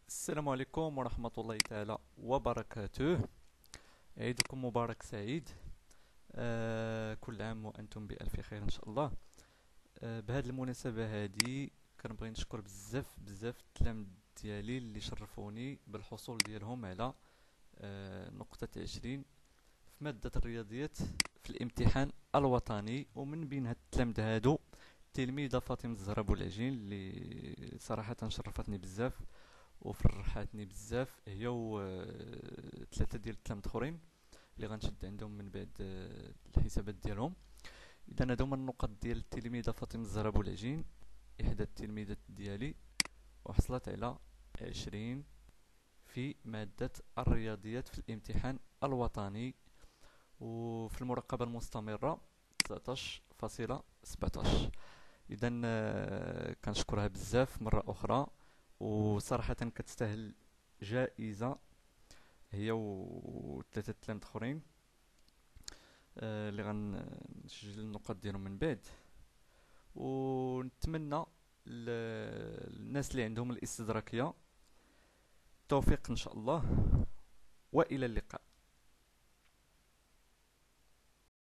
السلام عليكم ورحمة الله تعالى وبركاته. عيدكم مبارك سعيد. كل عام وأنتم بألف خير إن شاء الله. بهذه المناسبة هذه كنبغي نشكر بزاف التلاميذ ديالي اللي شرفوني بالحصول ديالهم على نقطة 20 في مادة الرياضيات في الامتحان الوطني. ومن بين هاد التلاميذ هادو التلميذة فاطمة الزهراء بولعجين اللي صراحة شرفتني بزاف وفرحاتني بزاف، هي و ثلاثة ديال التلاميذ اخرين اللي غنشد عندهم من بعد الحسابات ديالهم. اذا هادو هما النقط ديال التلميذة فاطمة الزهراء بولعجين، احدى التلميذات ديالي، وحصلت على 20 في مادة الرياضيات في الامتحان الوطني، وفي المراقبة المستمرة 19.17. اذا كنشكرها بزاف مرة اخرى، وصراحة كتستاهل جائزة هي وثلاثة التلاميذ اخرين اللي غنسجل النقط ديالهم من بعد. ونتمنى الناس اللي عندهم الاستدراكية التوفيق ان شاء الله، والى اللقاء.